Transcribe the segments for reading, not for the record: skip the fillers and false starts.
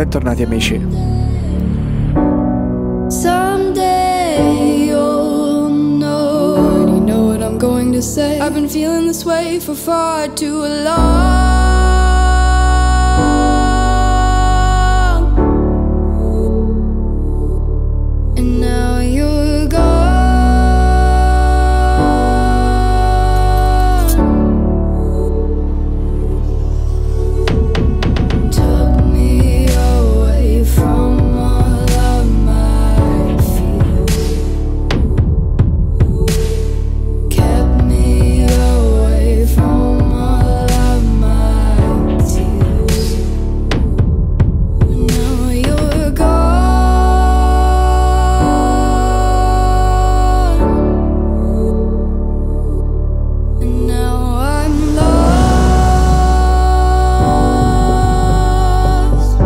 Bentornati amici. Someday you'll know. You know what I'm going to say. I've been feeling this way for far too long. And now you're gone. Took me away from all of my fears. Kept me away from all of my tears. And now you're gone. And now I'm lost.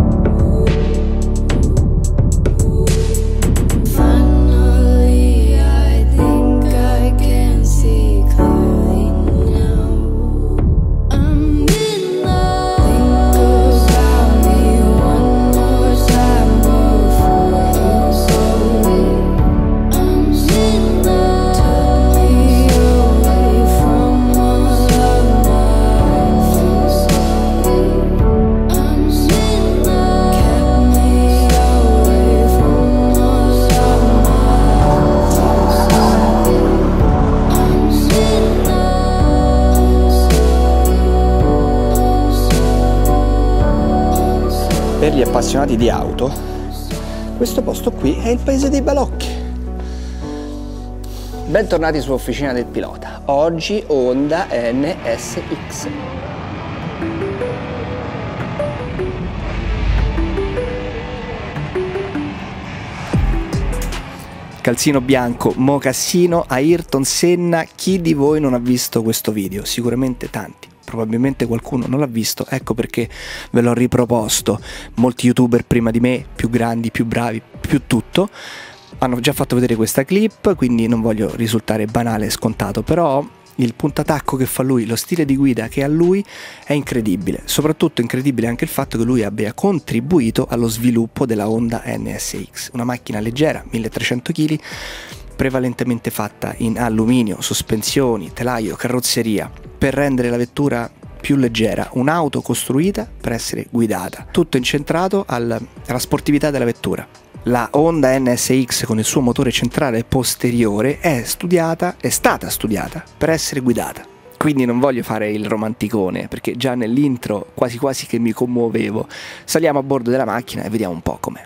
Finally, I think I can see clearly now. I'm in love. Think about me one more time before you go. I'm in love. Took me away from all of my fears. I'm in love. Kept me away from all of my Per gli appassionati di auto, questo posto qui è il paese dei balocchi. Bentornati su Officina del Pilota. Oggi Honda NSX. Calzino bianco, mocassino, Ayrton Senna. Chi di voi non ha visto questo video? Sicuramente tanti. Probabilmente qualcuno non l'ha visto, ecco perché ve l'ho riproposto. Molti youtuber prima di me, più grandi, più bravi, più tutto, hanno già fatto vedere questa clip, quindi non voglio risultare banale e scontato, però il puntatacco che fa lui, lo stile di guida che ha lui è incredibile. Soprattutto incredibile anche il fatto che lui abbia contribuito allo sviluppo della Honda NSX, una macchina leggera, 1300 kg, prevalentemente fatta in alluminio, sospensioni, telaio, carrozzeria, per rendere la vettura più leggera, un'auto costruita per essere guidata, tutto incentrato alla sportività della vettura. La Honda NSX con il suo motore centrale posteriore è stata studiata per essere guidata. Quindi non voglio fare il romanticone, perché già nell'intro quasi quasi che mi commuovevo. Saliamo a bordo della macchina e vediamo un po' com'è.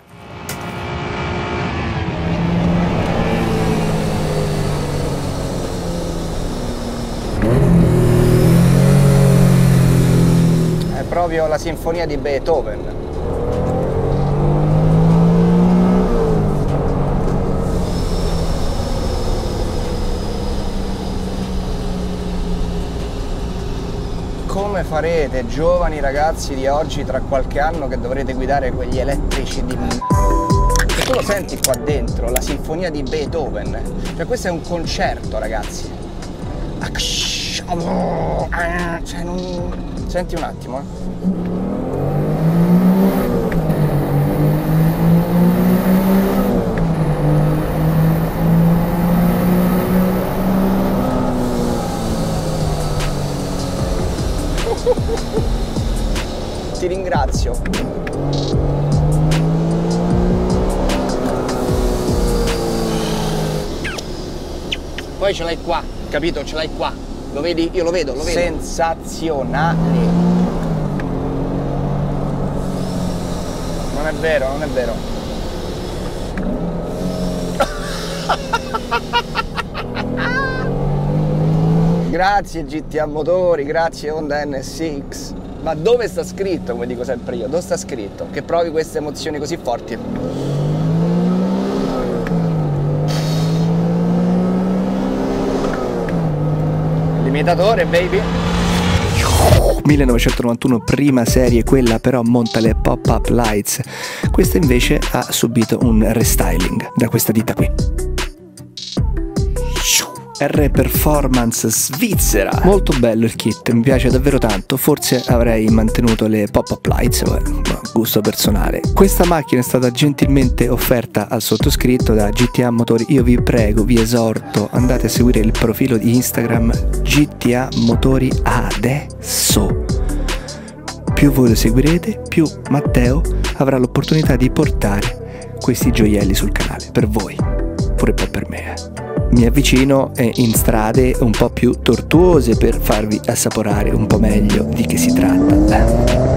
È proprio la sinfonia di Beethoven. Come farete, giovani ragazzi di oggi, tra qualche anno che dovrete guidare quegli elettrici di e tu lo senti qua dentro, la sinfonia di Beethoven. Cioè questo è un concerto, ragazzi. Cioè non... Senti un attimo, Ti ringrazio. Poi ce l'hai qua, capito? Ce l'hai qua. Lo vedi? Io lo vedo, lo vedo. Sensazionale. Non è vero, non è vero. Grazie GTA Motori, grazie Honda NSX. Ma dove sta scritto, come dico sempre io, dove sta scritto che provi queste emozioni così forti? Limitatore, baby. 1991, prima serie, quella però monta le pop-up lights. Questa invece ha subito un restyling da questa ditta qui. R Performance svizzera. Molto bello il kit, mi piace davvero tanto. Forse avrei mantenuto le pop-up lights, gusto personale. Questa macchina è stata gentilmente offerta al sottoscritto da GTA Motori. Io vi prego, vi esorto, andate a seguire il profilo di Instagram GTA Motori adesso. Più voi lo seguirete, più Matteo avrà l'opportunità di portare questi gioielli sul canale, per voi, pure poi per me. Mi avvicino in strade un po' più tortuose per farvi assaporare un po' meglio di che si tratta.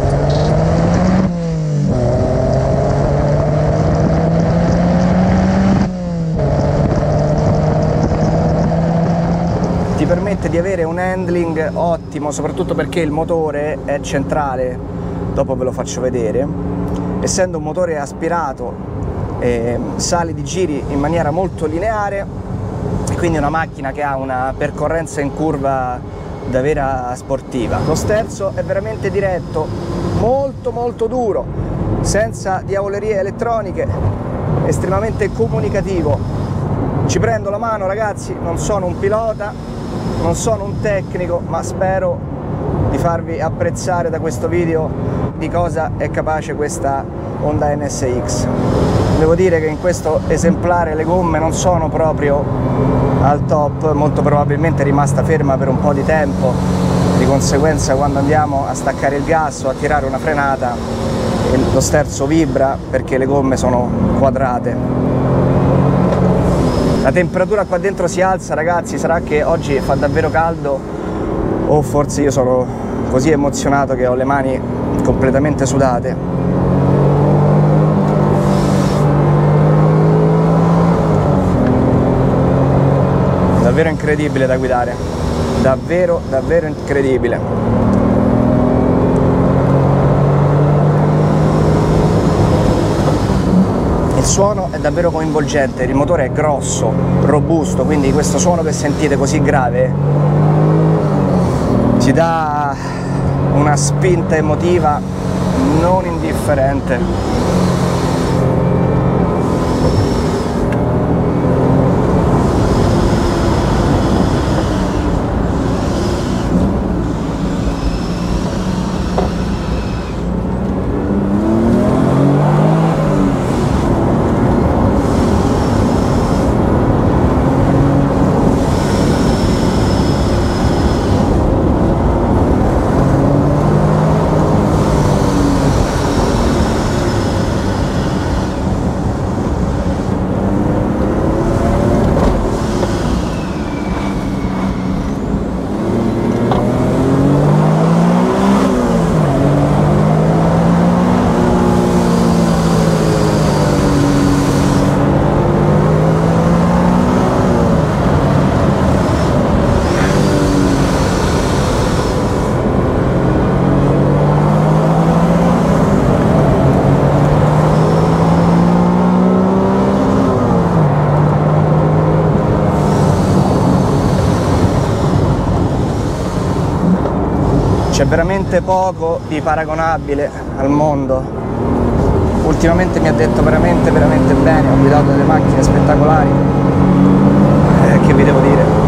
Ti permette di avere un handling ottimo, soprattutto perché il motore è centrale, dopo ve lo faccio vedere. Essendo un motore aspirato, sale di giri in maniera molto lineare, quindi è una macchina che ha una percorrenza in curva da vera sportiva. Lo sterzo è veramente diretto, molto duro, senza diavolerie elettroniche, estremamente comunicativo. Ci prendo la mano, ragazzi, non sono un pilota, non sono un tecnico, ma spero di farvi apprezzare da questo video di cosa è capace questa Honda NSX. Devo dire che in questo esemplare le gomme non sono proprio al top, molto probabilmente è rimasta ferma per un po' di tempo, di conseguenza quando andiamo a staccare il gas o a tirare una frenata lo sterzo vibra perché le gomme sono quadrate. La temperatura qua dentro si alza, ragazzi, sarà che oggi fa davvero caldo o forse io sono così emozionato che ho le mani completamente sudate. Davvero incredibile da guidare, davvero incredibile. Il suono è davvero coinvolgente, il motore è grosso, robusto, quindi questo suono che sentite così grave ci dà una spinta emotiva non indifferente. C'è veramente poco di paragonabile al mondo. Ultimamente mi ha detto veramente bene, ho guidato delle macchine spettacolari. Che vi devo dire?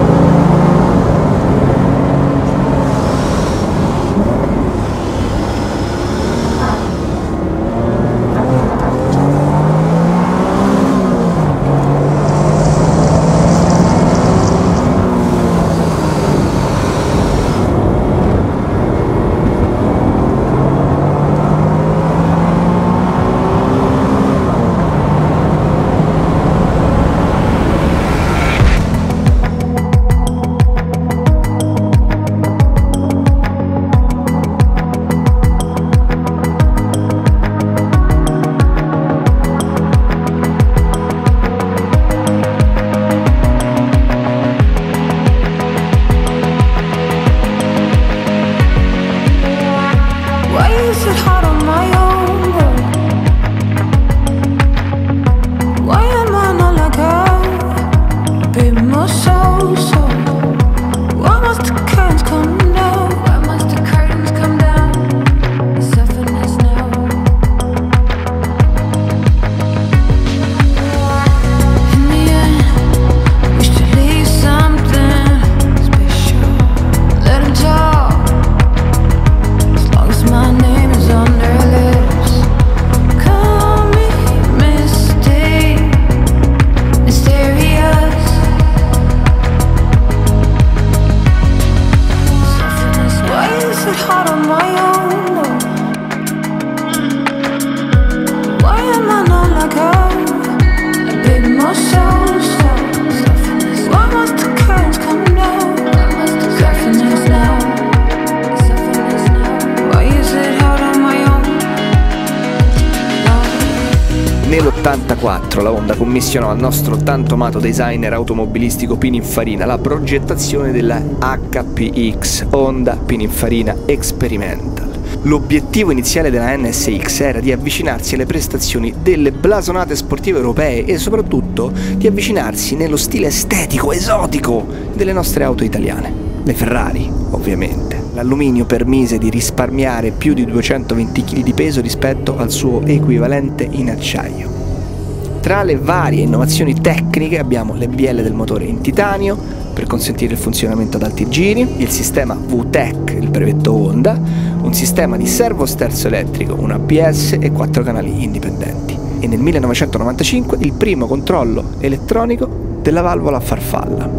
1994 la Honda commissionò al nostro tanto amato designer automobilistico Pininfarina la progettazione della HPX, Honda Pininfarina Experimental. L'obiettivo iniziale della NSX era di avvicinarsi alle prestazioni delle blasonate sportive europee e soprattutto di avvicinarsi nello stile estetico, esotico delle nostre auto italiane, le Ferrari ovviamente. L'alluminio permise di risparmiare più di 220 kg di peso rispetto al suo equivalente in acciaio. Tra le varie innovazioni tecniche abbiamo le bielle del motore in titanio per consentire il funzionamento ad alti giri, il sistema VTEC, il brevetto Honda, un sistema di servo sterzo elettrico, un ABS e 4 canali indipendenti. E nel 1995 il primo controllo elettronico della valvola a farfalla.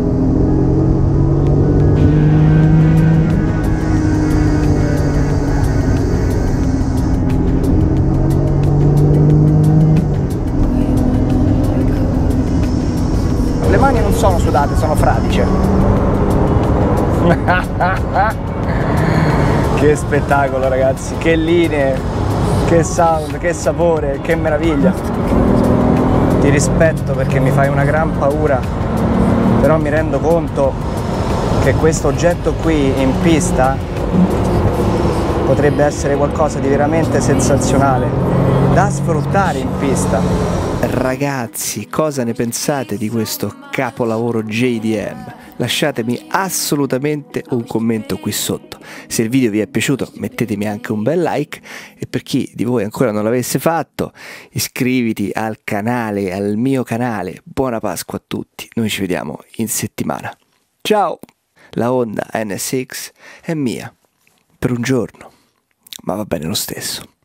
Le mani non sono sudate, sono fradicie. Che spettacolo ragazzi, che linee, che sound, che sapore, che meraviglia. Ti rispetto perché mi fai una gran paura, però mi rendo conto che questo oggetto qui in pista potrebbe essere qualcosa di veramente sensazionale da sfruttare in pista. Ragazzi, cosa ne pensate di questo capolavoro JDM? Lasciatemi assolutamente un commento qui sotto. Se il video vi è piaciuto mettetemi anche un bel like e per chi di voi ancora non l'avesse fatto iscriviti al canale, al mio canale. Buona Pasqua a tutti, noi ci vediamo in settimana. Ciao! La Honda NSX è mia per un giorno, ma va bene lo stesso.